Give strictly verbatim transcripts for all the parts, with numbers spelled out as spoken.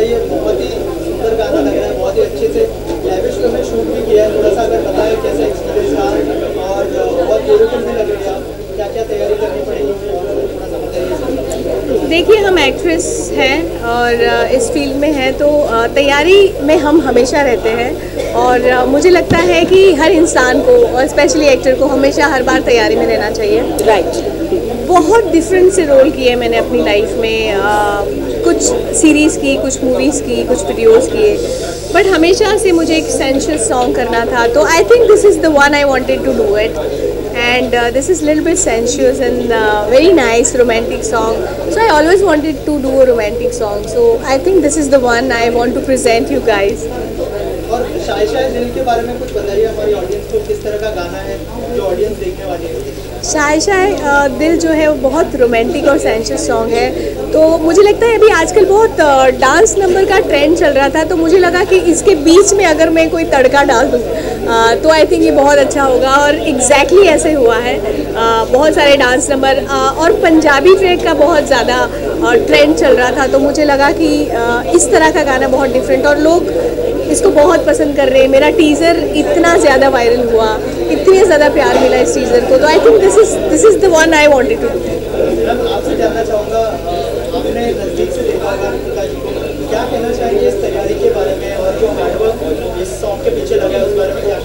ये बहुत ही सुंदर गाना लग रहा है, बहुत ही अच्छे से लेविश में शूट भी किया है। थोड़ा सा अगर बताएं कैसा एक्सपीरियंस रहा और बहुत ब्यूटीफुल भी लग रही है, क्या क्या तैयारी करनी पड़ेगी थोड़ा सा बताइए। देखिए, हम एक्ट्रेस हैं और इस फील्ड में हैं, तो तैयारी में हम हमेशा रहते हैं और मुझे लगता है कि हर इंसान को और स्पेशली एक्टर को हमेशा हर बार तैयारी में रहना चाहिए। राइट। बहुत डिफरेंट से रोल किए मैंने अपनी लाइफ में, आ, कुछ सीरीज़ की, कुछ मूवीज़ की, कुछ वीडियोज़ किए, बट हमेशा से मुझे एक सेंशुअस सॉन्ग करना था, तो I think this is the one I wanted to do it and uh, this is a little bit sensuous and uh, very nice romantic song, so I always wanted to do a romantic song, so I think this is the one I want to present you guys. और शाय शाय दिल के बारे में कुछ बताइए हमारी audience को, किस तरह का गाना है जो ऑडियंस देखने वाली है। शाय शाय दिल जो है वो बहुत रोमांटिक और सेंशुअस सॉन्ग है, तो मुझे लगता है अभी आजकल बहुत डांस नंबर का ट्रेंड चल रहा था, तो मुझे लगा कि इसके बीच में अगर मैं कोई तड़का डाल दूँ तो आई थिंक ये बहुत अच्छा होगा, और एग्जैक्टली ऐसे हुआ है। आ, बहुत सारे डांस नंबर आ, और पंजाबी ट्रैक का बहुत ज़्यादा ट्रेंड चल रहा था, तो मुझे लगा कि आ, इस तरह का गाना बहुत डिफरेंट, और लोग इसको बहुत पसंद कर रहे हैं। मेरा टीज़र इतना ज़्यादा वायरल हुआ, इतने ज़्यादा प्यार मिला इस टीज़र को, तो I think this is this is the one I wanted to do. Ma'am, आपसे जानना चाहूँगा, आपने नज़दीक से देखा होगा जी को, क्या कहना चाहिए इस तैयारी के बारे में और जो हार्डवर्क इस सॉन्ग के पीछे लगा है उस बारे में क्या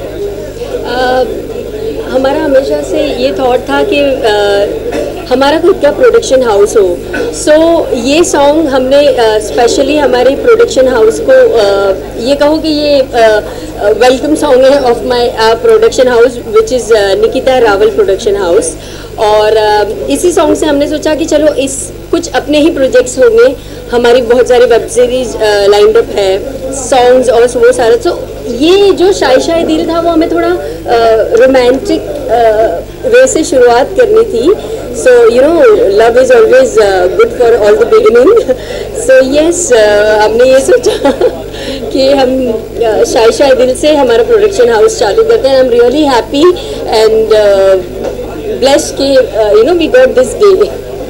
कहना? हमारा हमेशा से ये थॉट था कि आ, हमारा खुद का प्रोडक्शन हाउस हो, सो so, ये सॉन्ग हमने स्पेशली uh, हमारे प्रोडक्शन हाउस को uh, ये कहो कि ये वेलकम सॉन्ग है of my production house which is Nikita Rawal production house, और uh, इसी सॉन्ग से हमने सोचा कि चलो इस कुछ अपने ही प्रोजेक्ट्स होंगे, हमारी बहुत सारी वेब सीरीज लाइंड अप है, सॉन्ग्स और वो सारा, तो ये जो शाय शाय दिल था वो हमें थोड़ा रोमांटिक वे से शुरुआत करनी थी, so you know love is always good for all the beginning, so yes हमने ये सोचा कि हम uh, शाय शाय दिल से हमारा प्रोडक्शन हाउस चालू करते हैं। I am really happy and blessed कि you know we got this day.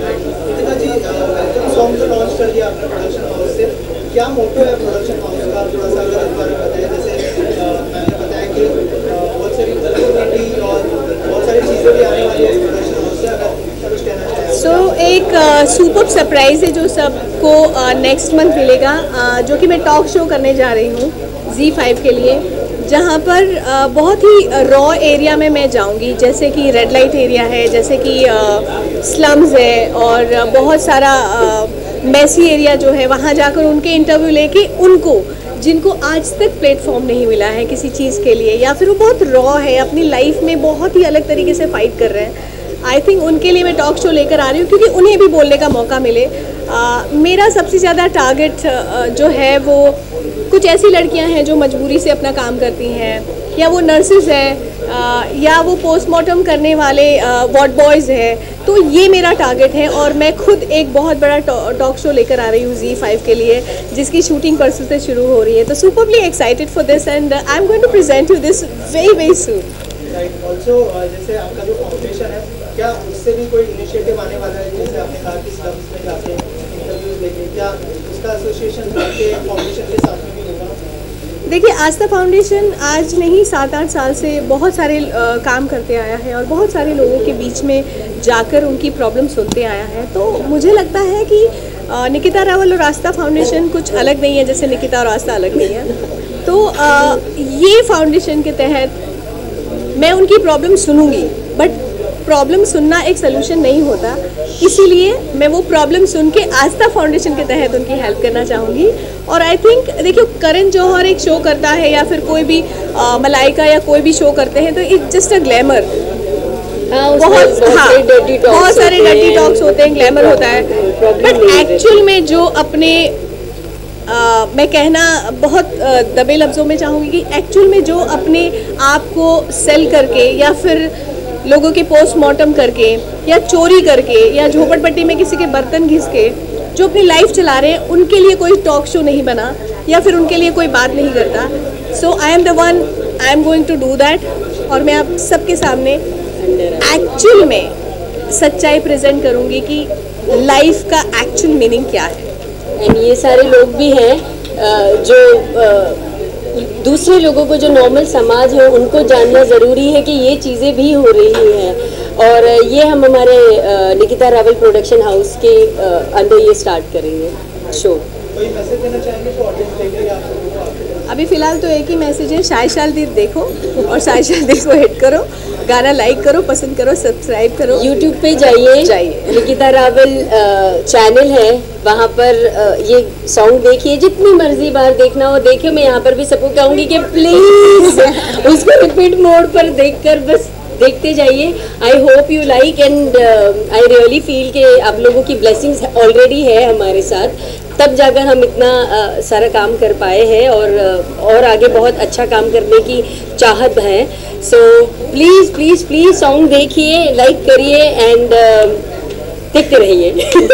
Song जो लॉन्च कर दिया आपने प्रोडक्शन हाउस से, क्या मोटो है प्रोडक्शन हाउस का, थोड़ा सा अगर इस बारे में बताइए। जैसे मैंने बताया कि बहुत सारी अपॉर्चुनिटी और बहुत सारी चीज़ें भी आने वाली है प्रोडक्शन हाउस से, अगर कुछ कहना चाहिए। सो so, एक सुपर uh, सरप्राइज़ है जो सबको नेक्स्ट uh, मंथ मिलेगा, uh, जो कि मैं टॉक शो करने जा रही हूँ ज़ी फाइव के लिए, जहाँ पर uh, बहुत ही रॉ एरिया में मैं जाऊँगी, जैसे कि रेड लाइट एरिया है, जैसे कि स्लम्स uh, है, और uh, बहुत सारा मैसी uh, एरिया जो है, वहाँ जाकर उनके इंटरव्यू लेके उनको जिनको आज तक प्लेटफॉर्म नहीं मिला है किसी चीज़ के लिए, या फिर वो बहुत रॉ है, अपनी लाइफ में बहुत ही अलग तरीके से फाइट कर रहे हैं, आई थिंक उनके लिए मैं टॉक शो लेकर आ रही हूँ, क्योंकि उन्हें भी बोलने का मौका मिले। आ, मेरा सबसे ज़्यादा टारगेट जो है वो कुछ ऐसी लड़कियां हैं जो मजबूरी से अपना काम करती हैं, या वो नर्सेज हैं, या वो पोस्टमार्टम करने वाले वार्ड बॉयज़ हैं, तो ये मेरा टारगेट है, और मैं खुद एक बहुत बड़ा टॉक शो लेकर आ रही हूँ ज़ी फाइव के लिए, जिसकी शूटिंग परसों से शुरू हो रही है, तो superly excited for this and I am going to present you this very very soon. Right, also जैसे आपका जो फाउंडेशन है, क्या उससे भी कोई इनिशिएटिव आने वाला है? जैसे आपने कहा कि स्लम्स में जाके इंटरव्यूज लेके, क्या उसका एसोसिएशन आपके फाउंडेशन के साथ में भी होगा? देखिए, आस्था फाउंडेशन आज नहीं सात आठ साल से बहुत सारे आ, काम करते आया है, और बहुत सारे लोगों के बीच में जाकर उनकी प्रॉब्लम सुनते आया है, तो मुझे लगता है कि आ, निकिता रावल और आस्था फाउंडेशन कुछ अलग नहीं है, जैसे निकिता और आस्था अलग नहीं है, तो आ, ये फाउंडेशन के तहत मैं उनकी प्रॉब्लम सुनूंगी, बट प्रॉब्लम सुनना एक सलूशन नहीं होता, इसीलिए मैं वो प्रॉब्लम सुन के आस्था फाउंडेशन के तहत उनकी हेल्प करना चाहूँगी। और आई थिंक देखियो, करण जौहर एक शो करता है, या फिर कोई भी आ, मलाइका या कोई भी शो करते हैं, तो इट्स जस्ट अ ग्लैमर, बहुत हाँ बहुत सारे डर्टी टॉक्स होते हैं, ग्लैमर होता है, बट एक्चुअल में जो अपने आ, मैं कहना बहुत दबे लफ्ज़ों में चाहूँगी कि एक्चुअल में जो अपने आप को सेल करके, या फिर लोगों के पोस्टमार्टम करके, या चोरी करके, या झोपड़पट्टी में किसी के बर्तन घिस के जो अपनी लाइफ चला रहे हैं, उनके लिए कोई टॉक शो नहीं बना, या फिर उनके लिए कोई बात नहीं करता। So I am the one, I am going to do that, और मैं आप सबके सामने एक्चुअल में सच्चाई प्रेजेंट करूँगी कि लाइफ का एक्चुअल मीनिंग क्या है। एंड ये सारे लोग भी हैं जो दूसरे लोगों को, जो नॉर्मल समाज है, उनको जानना ज़रूरी है कि ये चीज़ें भी हो रही हैं। और ये हम हमारे निकिता रावल प्रोडक्शन हाउस के अंदर ये स्टार्ट करेंगे शो। कोई मैसेज देना चाहेंगे तो ऑडियंस देख रही है आप लोगों को? अभी फ़िलहाल तो एक ही मैसेज है, शाय शाल दिल देखो और शाय शाल दिल को हिट करो, गाना लाइक करो, पसंद करो, सब्सक्राइब करो। यूट्यूब पे जाइए, जाइए निकिता रावल चैनल है, वहाँ पर ये सॉन्ग देखिए, जितनी मर्जी बार देखना हो देखिए। मैं यहाँ पर भी सबको कहूँगी कि प्लीज़ उसको रिपीट मोड पर देखकर बस देखते जाइए। I hope you like and I really feel कि आप लोगों की ब्लेसिंग्स ऑलरेडी है हमारे साथ, तब जाकर हम इतना uh, सारा काम कर पाए हैं और uh, और आगे बहुत अच्छा काम करने की चाहत है। So please please please song देखिए, लाइक करिए एंड uh, देखते रहिए।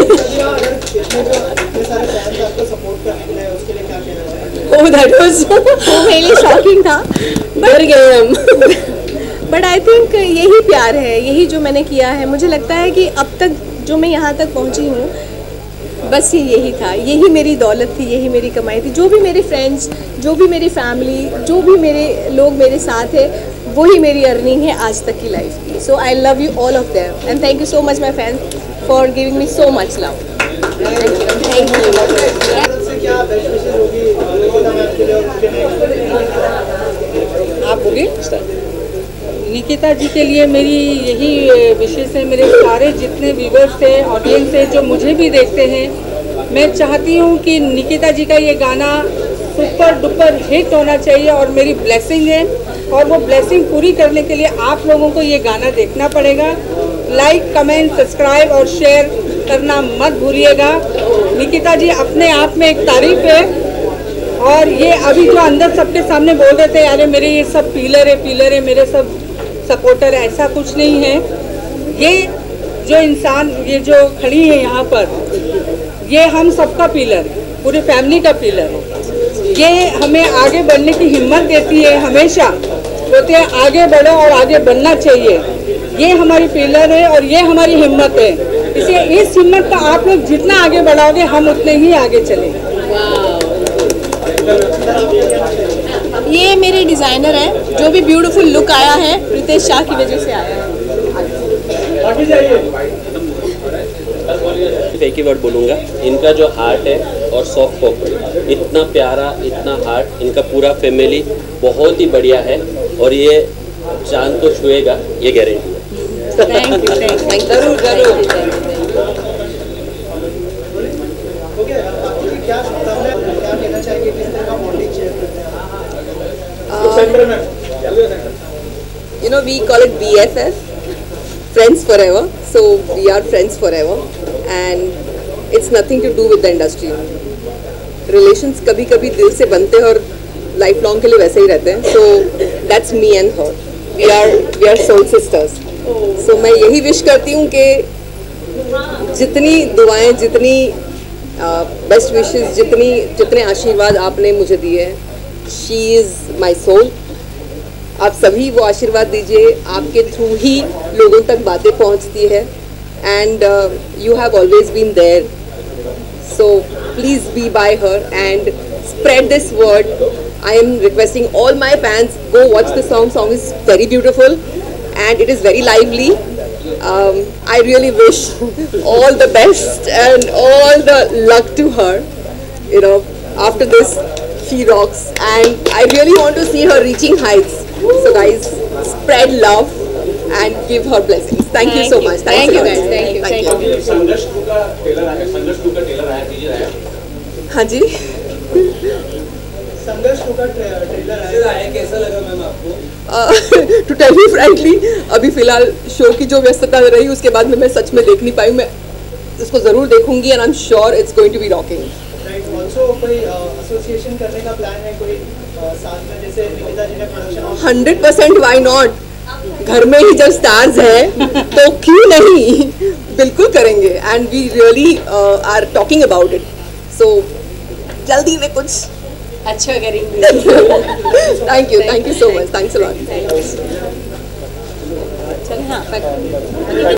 ओह दैट वाज मेरे लिए शॉकिंग था, डर गए हम। बट आई थिंक यही प्यार है, यही जो मैंने किया है। मुझे लगता है कि अब तक जो मैं यहाँ तक पहुँची हूँ, बस ये यही था, यही मेरी दौलत थी, यही मेरी कमाई थी। जो भी मेरे फ्रेंड्स, जो भी मेरी फैमिली, जो भी मेरे लोग मेरे साथ है, वही मेरी अर्निंग है आज तक की लाइफ की। So I love you all of them and thank you so much my fans for giving me so much love. Thank you. आप होगी निकिता जी के लिए मेरी यही विशेष है। मेरे सारे जितने व्यूवर्स थे, ऑडियंस है, जो मुझे भी देखते हैं, मैं चाहती हूँ कि निकिता जी का ये गाना सुपर डुपर हिट होना चाहिए और मेरी ब्लेसिंग है। और वो ब्लेसिंग पूरी करने के लिए आप लोगों को ये गाना देखना पड़ेगा। लाइक, कमेंट, सब्सक्राइब और शेयर करना मत भूलिएगा। निकिता जी अपने आप में एक तारीफ है। और ये अभी जो अंदर सबके सामने बोल रहे थे, अरे मेरे ये सब पीलर है, पीलर है, मेरे सब सपोर्टर, ऐसा कुछ नहीं है। ये जो इंसान, ये जो खड़ी है यहाँ पर, ये हम सबका पिलर है, पूरी फैमिली का पिलर है। ये हमें आगे बढ़ने की हिम्मत देती है, हमेशा बोलते हैं आगे बढ़ो और आगे बढ़ना चाहिए। ये हमारी पिलर है और ये हमारी हिम्मत है। इसलिए इस हिम्मत का आप लोग जितना आगे बढ़ाओगे, हम उतने ही आगे चलेंगे। ये मेरे डिज़ाइनर हैं, जो भी ब्यूटीफुल लुक आया है रितेश शाह की वजह से आया है। एक ही वर्ड बोलूँगा, इनका जो हार्ट है और सॉफ्ट कॉर्पोरेट, इतना प्यारा, इतना हार्ट, इनका पूरा फैमिली बहुत ही बढ़िया है और ये चांद तो छुएगा, ये गारंटी है। थैंक यू, थैंक यू, जरूर जरूर। क्या क्या कहना चाहिए, किस तरह का बॉन्डिंग शेयर करते हैं? You know, we call it B F F, friends forever. So we are friends forever, and it's nothing to do with the industry. Relations कभी कभी दिल से बनते हैं और लाइफ लॉन्ग के लिए वैसे ही रहते हैं. So that's me and her. We are we are soul sisters. So मैं यही विश करती हूँ कि जितनी दुआएं, जितनी बेस्ट विशेस, जितनी जितने आशीर्वाद आपने मुझे दिए हैं, शी इज़ माई सोल. आप सभी वो आशीर्वाद दीजिए, आपके थ्रू ही लोगों तक बातें पहुंचती है. And you have always been there, so please be by her and spread this word. I am requesting all my fans, go watch the song. Song is very beautiful and it is very lively. Um, I really wish all the best and all the luck to her. You know, after this, she rocks, and I really want to see her reaching heights. So guys, spread love and give her blessings. Thank, you so much. Thank you a lot. guys. Thank you. Thank you. Sangharsh two का trailer आया, Sangharsh two का trailer आया, teaser आया। हाँ जी. संघर्ष two का trailer आया, कैसा लगा मैम आपको? टू टेल यू फ्रैंकली, अभी फिलहाल शो की जो व्यस्तता रही उसके बाद में मैं सच में देख नहीं पाई. मैं इसको ज़रूर देखूंगी and I am sure it's going to be rocking. Right. Also कोई एसोसिएशन करने का प्लान है कोई साथ में, जैसे निकिता जी ने production? Hundred percent why not. घर में ही जब स्टार्स हैं तो क्यों नहीं, बिल्कुल करेंगे. And we really are talking about it. So जल्दी में कुछ अच्छा करेंगे. Thank you, thank you so much. Thanks a lot. चल हाँ.